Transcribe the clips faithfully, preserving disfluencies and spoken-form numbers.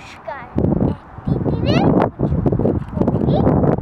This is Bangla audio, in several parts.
নমস্কার। একটি তীরের উঁচু কবি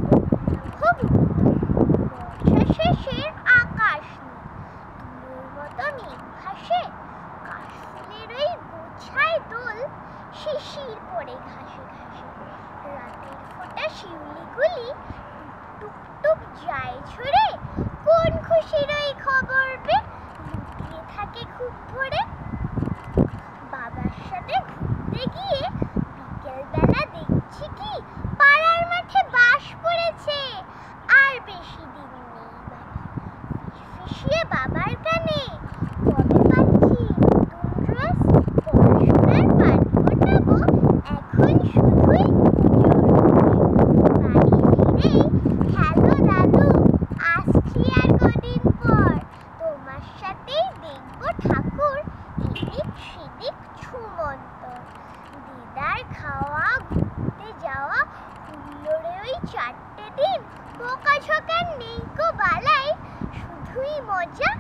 বর্ষা শেষের আকাশ নিয়ে তুলোর মতো মেঘ ভাসে, কাশফুলের ওই গোছায় দোল শিশির পড়ে ঘাসে ঘাসে। রাতের ফোঁটা শিউলিগুলি টুক টুক যায় ঝরে, কোন খুশির ওই খবর পেয়ে লুকিয়ে থাকে খুব ভোরে। বাবার সাথে ঘুরতে গিয়ে বিকেল বেলা দেখছি কি পাড়ার মাঠে বাস পড়েছে, আর বেশি দিন নেই বাড়ি। ফিসফিসিয়ে বাবার কানে, কবে পাচ্ছি নতুন ড্রেস, পড়াশোনার পাট গোটাবো এখন শুধুই বাড়ি ফিরেই হ্যালো দাদু, আসছি আর কদিন পর, তোমার সাথেই দেখবো ঠাকুর এদিক সেদিক ছুমন্তর। দিদার খাওয়া, ঘুরতে যাওয়া, হুল্লোড়ে ওই চারটে দিন, বোকাঝোকা নেই গো বালাই, শুধুই মজা